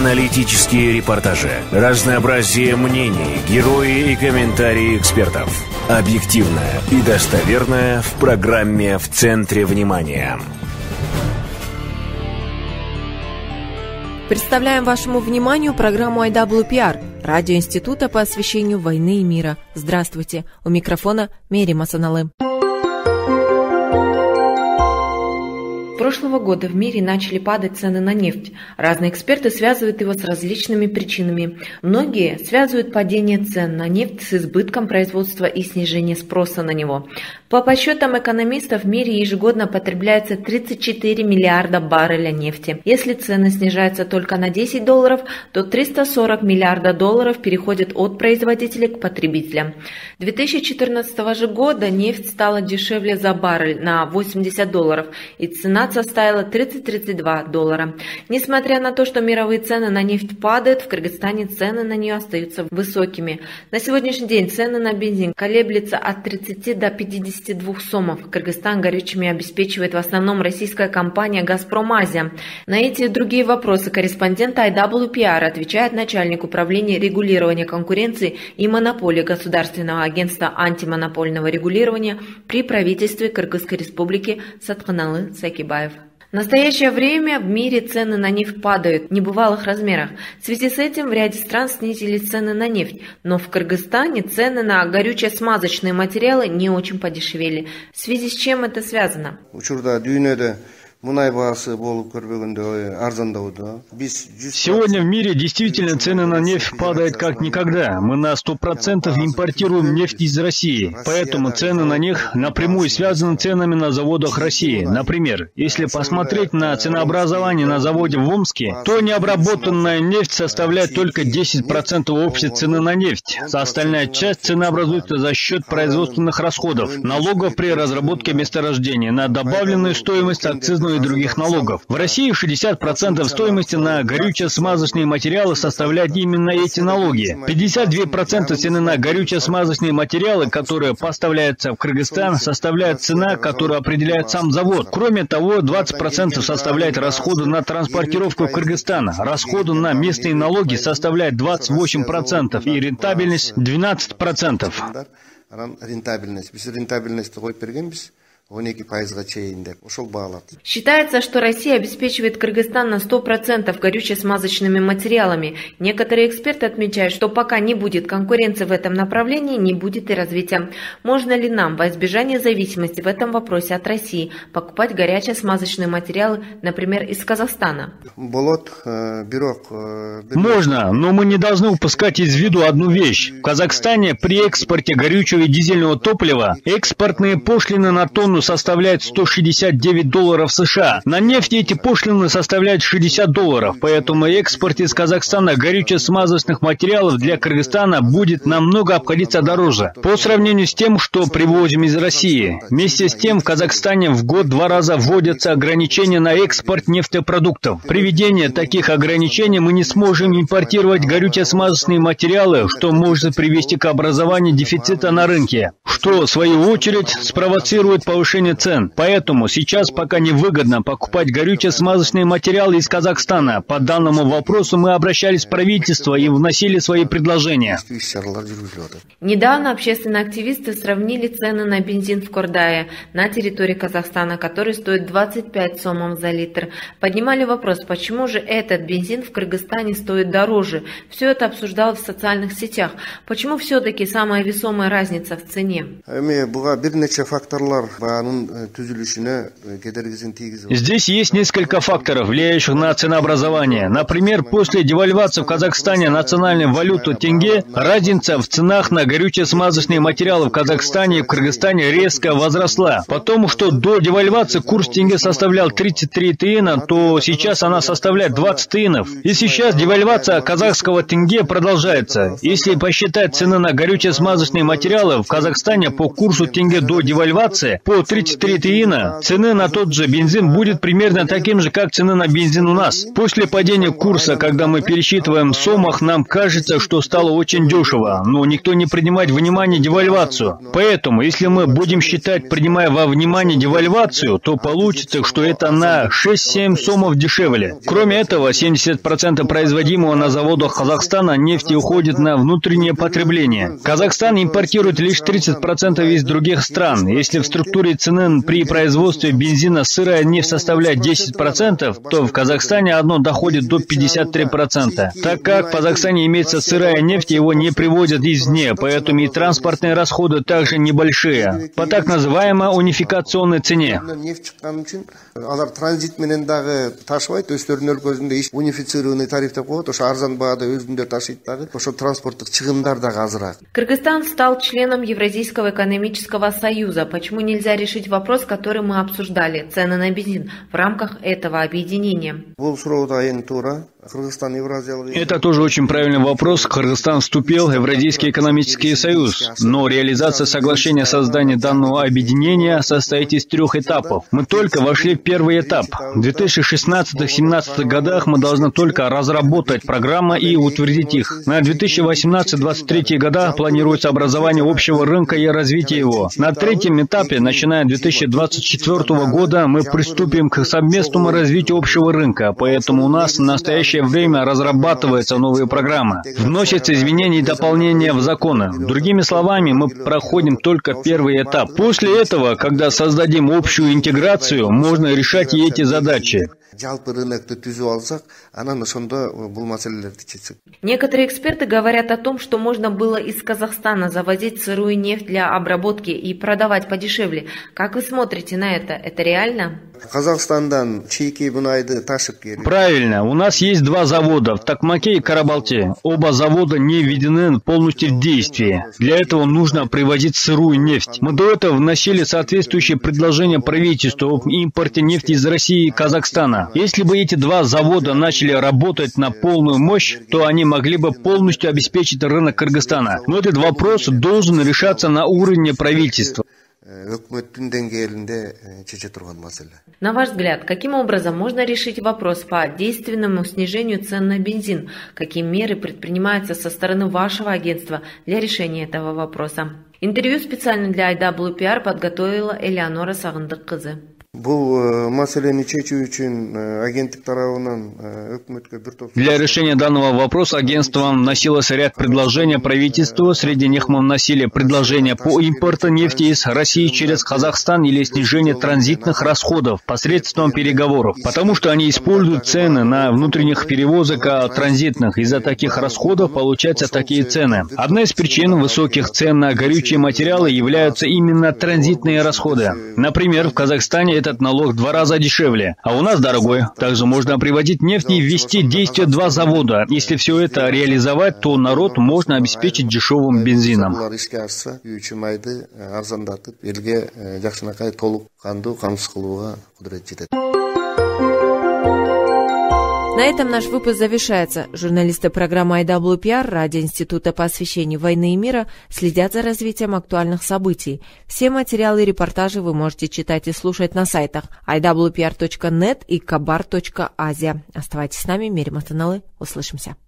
аналитические репортажи, разнообразие мнений, герои и комментарии экспертов. Объективное и достоверное в программе «В центре внимания». Представляем вашему вниманию программу IWPR, радио Института по освещению войны и мира. Здравствуйте, у микрофона Мери Масаналы. С прошлого года в мире начали падать цены на нефть. Разные эксперты связывают его с различными причинами. Многие связывают падение цен на нефть с избытком производства и снижением спроса на него. По подсчетам экономистов, в мире ежегодно потребляется 34 миллиарда барреля нефти. Если цены снижаются только на $10, то 340 миллиардов долларов переходят от производителей к потребителям. 2014 же года нефть стала дешевле за баррель на $80, и цена составила $30-32. Несмотря на то, что мировые цены на нефть падают, в Кыргызстане цены на нее остаются высокими. На сегодняшний день цены на бензин колеблются от 30 до 52 сомов. Кыргызстан горючими обеспечивает в основном российская компания «Газпром Азия». На эти и другие вопросы корреспондент IWPR отвечает начальник управления регулирования конкуренции и монополии Государственного агентства антимонопольного регулирования при правительстве Кыргызской республики Сатханалы Сакибаев. В настоящее время в мире цены на нефть падают в небывалых размерах. В связи с этим в ряде стран снизились цены на нефть, но в Кыргызстане цены на горюче-смазочные материалы не очень подешевели. В связи с чем это связано? Сегодня в мире действительно цены на нефть падают как никогда. Мы на 100% импортируем нефть из России, поэтому цены на них напрямую связаны с ценами на заводах России. Например, если посмотреть на ценообразование на заводе в Омске, то необработанная нефть составляет только 10% общей цены на нефть. Остальная часть цены образуется за счет производственных расходов, налогов при разработке месторождения, на добавленную стоимость, акцизную и других налогов. В России 60% стоимости на горюче-смазочные материалы составляют именно эти налоги. 52% цены на горюче-смазочные материалы, которые поставляются в Кыргызстан, составляет цена, которую определяет сам завод. Кроме того, 20% составляет расходы на транспортировку в Кыргызстан. Расходы на местные налоги составляют 28% и рентабельность 12%. Считается, что Россия обеспечивает Кыргызстан на 100% горюче-смазочными материалами. Некоторые эксперты отмечают, что пока не будет конкуренции в этом направлении, не будет и развития. Можно ли нам, во избежание зависимости в этом вопросе от России, покупать горяче-смазочные материалы, например, из Казахстана? Можно, но мы не должны упускать из виду одну вещь. В Казахстане при экспорте горючего и дизельного топлива экспортные пошлины на тонну составляет $169 США. На нефть эти пошлины составляют $60, поэтому экспорт из Казахстана горюче-смазочных материалов для Кыргызстана будет намного обходиться дороже по сравнению с тем, что привозим из России. Вместе с тем в Казахстане в год 2 раза вводятся ограничения на экспорт нефтепродуктов. При введении таких ограничений мы не сможем импортировать горюче-смазочные материалы, что может привести к образованию дефицита на рынке, что в свою очередь спровоцирует повышение цен. Поэтому сейчас пока невыгодно покупать горюче-смазочные материалы из Казахстана. По данному вопросу мы обращались в правительство и вносили свои предложения. Недавно общественные активисты сравнили цены на бензин в Кордае на территории Казахстана, который стоит 25 сомов за литр. Поднимали вопрос, почему же этот бензин в Кыргызстане стоит дороже. Все это обсуждалось в социальных сетях. Почему все-таки самая весомая разница в цене? Здесь есть несколько факторов, влияющих на ценообразование. Например, после девальвации в Казахстане национальной валюты тенге, разница в ценах на горюче-смазочные материалы в Казахстане и в Кыргызстане резко возросла. Потому что до девальвации курс тенге составлял 33 тиына, то сейчас она составляет 20 тиынов. И сейчас девальвация казахского тенге продолжается. Если посчитать цены на горюче-смазочные материалы в Казахстане по курсу тенге до девальвации, по 133 тиына, цены на тот же бензин будет примерно таким же, как цены на бензин у нас. После падения курса, когда мы пересчитываем в сомах, нам кажется, что стало очень дешево, но никто не принимает во внимание девальвацию. Поэтому, если мы будем считать, принимая во внимание девальвацию, то получится, что это на 6-7 сомов дешевле. Кроме этого, 70% производимого на заводах Казахстана нефти уходит на внутреннее потребление. Казахстан импортирует лишь 30% из других стран. Если в структуре цены при производстве бензина сырая нефть составляет 10%, то в Казахстане оно доходит до 53%. Так как в Казахстане имеется сырая нефть, его не привозят извне, поэтому и транспортные расходы также небольшие, по так называемой унификационной цене. Кыргызстан стал членом Евразийского экономического союза. Почему нельзя решить вопрос, который мы обсуждали, цены на бензин, в рамках этого объединения? Это тоже очень правильный вопрос. Кыргызстан вступил в Евразийский экономический союз, но реализация соглашения о создании данного объединения состоит из 3 этапов. Мы только вошли в первый этап. В 2016-2017 годах мы должны только разработать программы и утвердить их. На 2018-2023 года планируется образование общего рынка и развитие его. На 3-м этапе, начиная с 2024 года, мы приступим к совместному развитию общего рынка, поэтому у нас в настоящее время разрабатываются новые программы. Вносятся изменения и дополнения в законы. Другими словами, мы проходим только первый этап. После этого, когда создадим общую интеграцию, можно решать и эти задачи. Некоторые эксперты говорят о том, что можно было из Казахстана завозить сырую нефть для обработки и продавать подешевле. Как вы смотрите на это? Это реально? Правильно. У нас есть 2 завода в Токмаке и Карабалте. Оба завода не введены полностью в действие. Для этого нужно привозить сырую нефть. Мы до этого вносили соответствующие предложения правительству об импорте нефти из России и Казахстана. Если бы эти 2 завода начали работать на полную мощь, то они могли бы полностью обеспечить рынок Кыргызстана. Но этот вопрос должен решаться на уровне правительства. На ваш взгляд, каким образом можно решить вопрос по действенному снижению цен на бензин? Какие меры предпринимаются со стороны вашего агентства для решения этого вопроса? Интервью специально для IWPR подготовила Элеонора Сагындык-кызы. Для решения данного вопроса агентством вносилось ряд предложений правительству. Среди них мы вносили предложения по импорту нефти из России через Казахстан или снижение транзитных расходов посредством переговоров, потому что они используют цены на внутренних перевозок, а транзитных. Из-за таких расходов получаются такие цены. Одна из причин высоких цен на горючие материалы являются именно транзитные расходы. Например, в Казахстане этот налог в 2 раза дешевле, а у нас дорогой. Также можно приводить нефть и ввести в действие 2 завода. Если все это реализовать, то народ можно обеспечить дешевым бензином. На этом наш выпуск завершается. Журналисты программы IWPR Ради Института по освещению войны и мира следят за развитием актуальных событий. Все материалы и репортажи вы можете читать и слушать на сайтах iwpr.net и kabar.asia. Оставайтесь с нами, Мирим Атаналы. Услышимся.